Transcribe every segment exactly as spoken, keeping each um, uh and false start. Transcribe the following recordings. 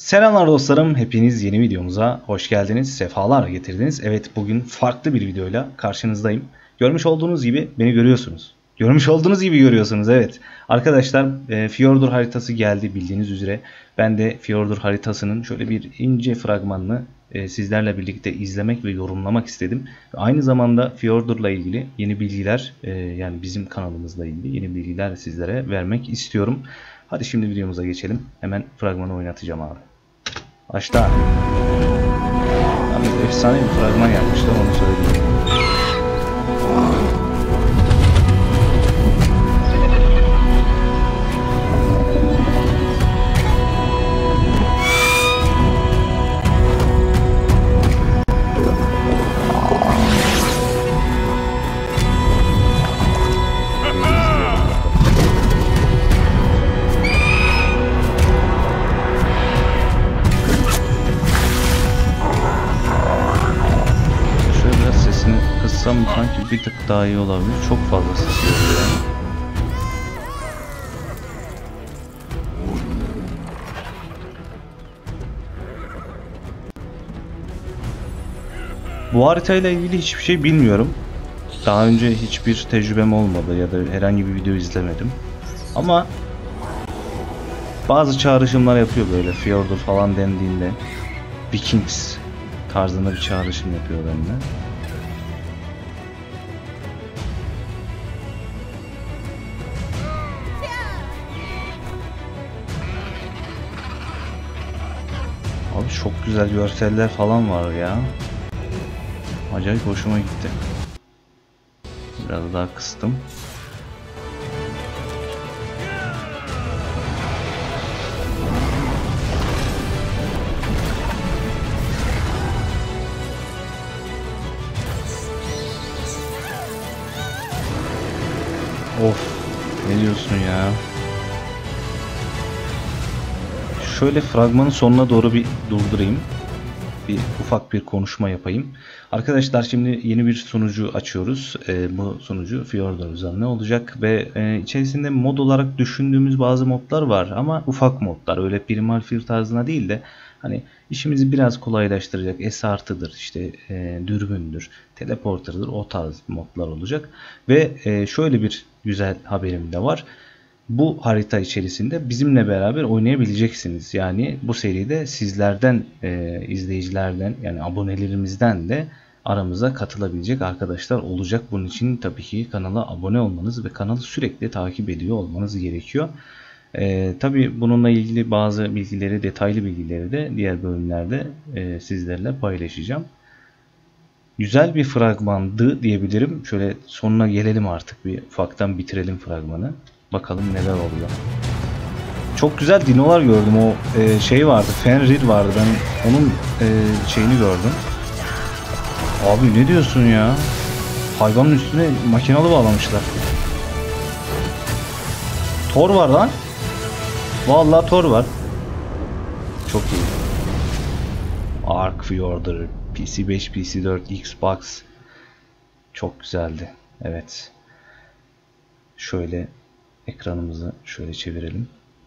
Selamlar dostlarım, hepiniz yeni videomuza hoş geldiniz, sefalar getirdiniz. Evet, bugün farklı bir videoyla karşınızdayım. Görmüş olduğunuz gibi beni görüyorsunuz. Görmüş olduğunuz gibi görüyorsunuz, evet. Arkadaşlar, e, Fjordur haritası geldi bildiğiniz üzere. Ben de Fjordur haritasının şöyle bir ince fragmanını e, sizlerle birlikte izlemek ve yorumlamak istedim. Aynı zamanda Fjordur'la ilgili yeni bilgiler, e, yani bizim kanalımızla ilgili yeni bilgiler sizlere vermek istiyorum. Hadi şimdi videomuza geçelim. Hemen fragmanı oynatacağım abi. Başta. Yalnız efsane bir fragman yapmışlar, onu söyleyeyim. Sanki bir tık daha iyi olabilir. Çok fazla ses geliyor. Bu haritayla ilgili hiçbir şey bilmiyorum. Daha önce hiçbir tecrübem olmadı ya da herhangi bir video izlemedim. Ama bazı çağrışımlar yapıyor böyle Fjordur falan dendiğinde. Vikings tarzında bir çağrışım yapıyor bende. Abi çok güzel görseller falan var ya. Acayip hoşuma gitti. Biraz daha kıstım. Of, ne diyorsun ya? Şöyle fragmanın sonuna doğru bir durdurayım. Bir ufak bir konuşma yapayım. Arkadaşlar, şimdi yeni bir sunucu açıyoruz. E, bu sunucu Fjordur'da ne olacak ve e, içerisinde mod olarak düşündüğümüz bazı modlar var ama ufak modlar. Öyle primal field tarzına değil de hani işimizi biraz kolaylaştıracak. S artıdır, işte e, dürbündür, teleporter'dır, o tarz modlar olacak. Ve e, şöyle bir güzel haberim de var. Bu harita içerisinde bizimle beraber oynayabileceksiniz. Yani bu seride sizlerden, e, izleyicilerden, yani abonelerimizden de aramıza katılabilecek arkadaşlar olacak. Bunun için tabii ki kanala abone olmanız ve kanalı sürekli takip ediyor olmanız gerekiyor. E, tabii bununla ilgili bazı bilgileri, detaylı bilgileri de diğer bölümlerde e, sizlerle paylaşacağım. Güzel bir fragmandı diyebilirim. Şöyle sonuna gelelim artık, bir ufaktan bitirelim fragmanı. Bakalım neler oluyor. Çok güzel dinolar gördüm. O e, şey vardı, Fenrir vardı. Ben onun e, şeyini gördüm. Abi ne diyorsun ya? Hayvanın üstüne makinalı bağlamışlar. Thor var lan. Vallahi Thor var. Çok iyi. Ark Fjordur, P C beş, P C dört, Xbox. Çok güzeldi. Evet. Şöyle ekranımızı şöyle çevirelim.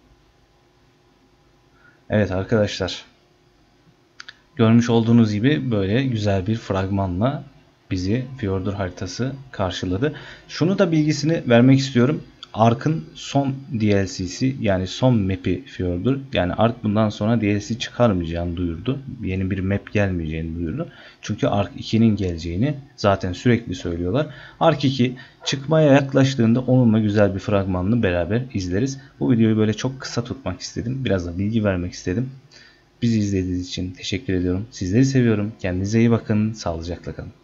Evet arkadaşlar, görmüş olduğunuz gibi böyle güzel bir fragmanla bizi Fjordur haritası karşıladı. Şunu da bilgisini vermek istiyorum. Ark'ın son D L C'si, yani son map'i Fjordur. Yani Ark bundan sonra D L C çıkarmayacağını duyurdu. Yeni bir map gelmeyeceğini duyurdu. Çünkü Ark iki'nin geleceğini zaten sürekli söylüyorlar. Ark iki çıkmaya yaklaştığında onunla güzel bir fragmanını beraber izleriz. Bu videoyu böyle çok kısa tutmak istedim. Biraz da bilgi vermek istedim. Bizi izlediğiniz için teşekkür ediyorum. Sizleri seviyorum. Kendinize iyi bakın. Sağlıcakla kalın.